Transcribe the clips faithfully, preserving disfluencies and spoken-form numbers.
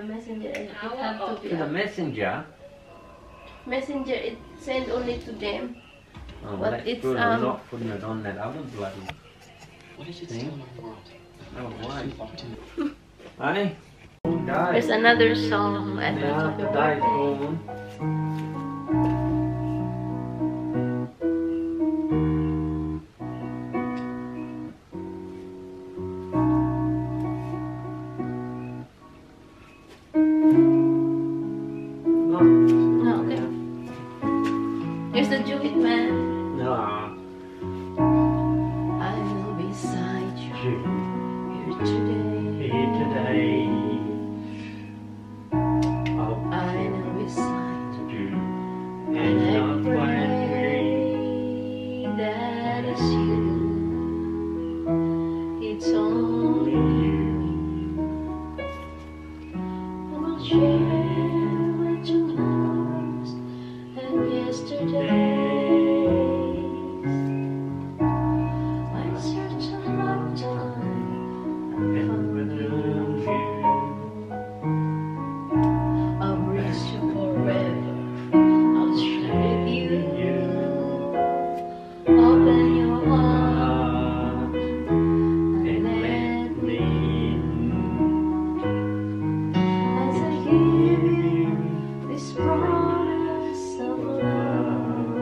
the messenger. It have to be To the up. messenger? Messenger, it sent only to them. Oh, But that's it's, good. I'm um, not putting it on that other bloody What is it thing. still in the world? No, why? Fucked in. Honey? There's another song. Advance Now of the your day's birthday. gone. No. No, okay. Here's the Jewett man. No. I will be beside you Shoot. here today. Here today. Oh, I will be beside you. you. And And I not pray when that it's you. It's only you. I will share with you close and yesterdays. I search a lifetime and found you. I'll raise you forever. I'll share with you. Open your heart and let me in. As I give you this promise of love.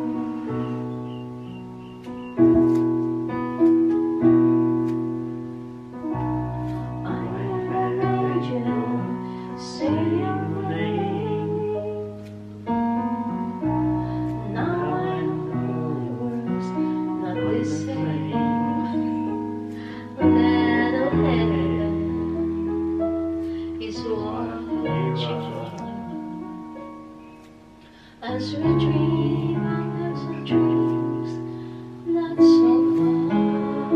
I'm an angel, say your name. Now I know the words not the same. Little heaven is what you are. As we dream of some dreams not so far,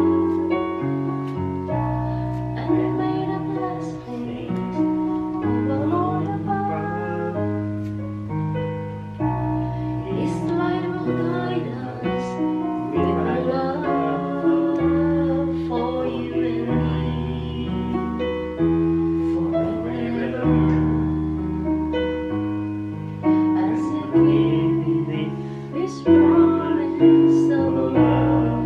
and we made up last things we were all about. His light will guide us with love for you and me forever. As I give you this promise of love.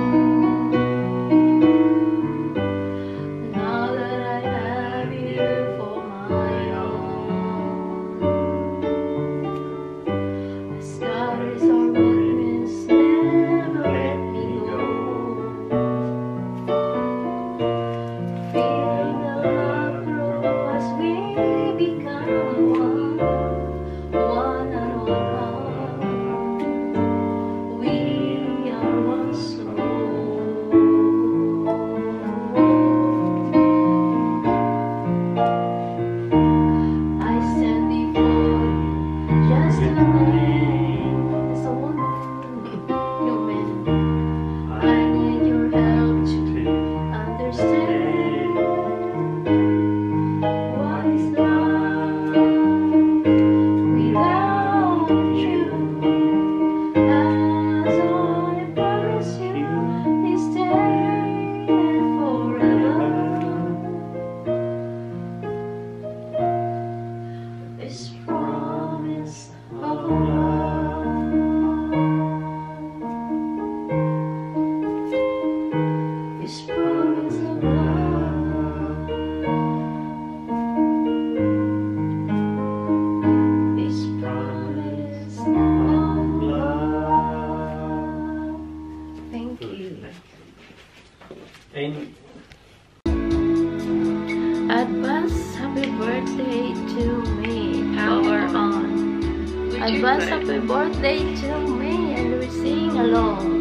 Now that I have you for my own, the skies are witness, never let me go. Feel the love grow as we become one, one and one heart. We are one soul. I stand before you, just a man, as a woman, no man. I need your help to understand what is love without you. As I promise you this day and forever. This promise of love. This promise of love. This promise of love. Thank you. And Advance happy birthday to me. Power on. Advance happy birthday to me, and we sing along.